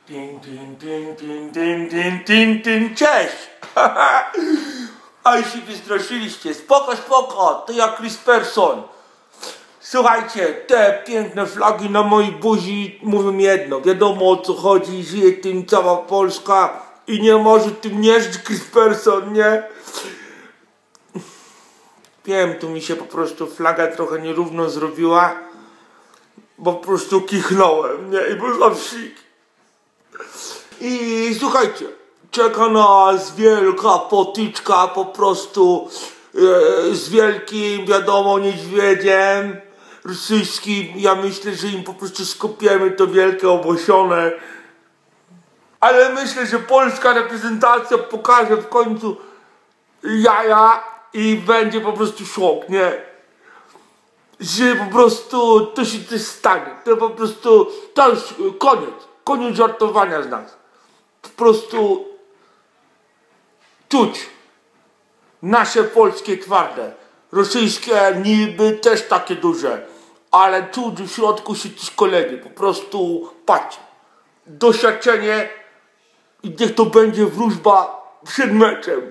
Cześć! Ale się wystraszyliście. Spoko, to ja Chris Person. Słuchajcie, te piękne flagi na mojej buzi mówią jedno. Wiadomo o co chodzi, żyje tym cała Polska i nie może tym nie żyć Chris Person, nie? Wiem, tu mi się po prostu flaga trochę nierówno zrobiła, bo po prostu kichnąłem, nie? I był za psik. I słuchajcie, czeka nas wielka potyczka po prostu z wielkim, wiadomo, niedźwiedziem rosyjskim. Ja myślę, że im po prostu skopiemy to wielkie obosione. Ale myślę, że polska reprezentacja pokaże w końcu jaja i będzie po prostu szok, nie? Że po prostu to się coś stanie. To po prostu, to już koniec żartowania z nas. Po prostu czuć nasze polskie twarde, rosyjskie niby też takie duże, ale czuć w środku się coś kolegi, po prostu patrzcie, doświadczenie i niech to będzie wróżba przed meczem.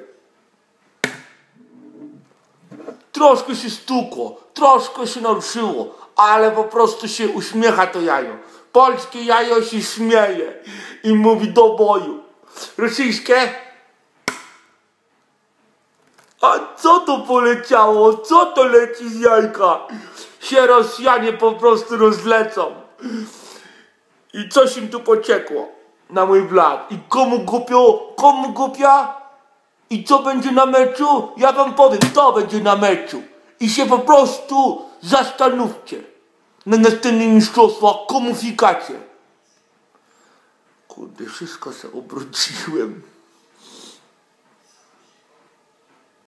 Troszkę się stukło, troszkę się naruszyło, ale po prostu się uśmiecha to jajo. Polskie jajo się śmieje i mówi do boju. Rosyjskie? A co to poleciało? Co to leci z jajka? Się Rosjanie po prostu rozlecą. I coś im tu pociekło na mój blat. I komu głupio? Komu głupia? I co będzie na meczu? Ja wam powiem, to będzie na meczu. I się po prostu zastanówcie. Na następnym mistrzostwach komu fikacie. Kurde, wszystko sobie obróciłem.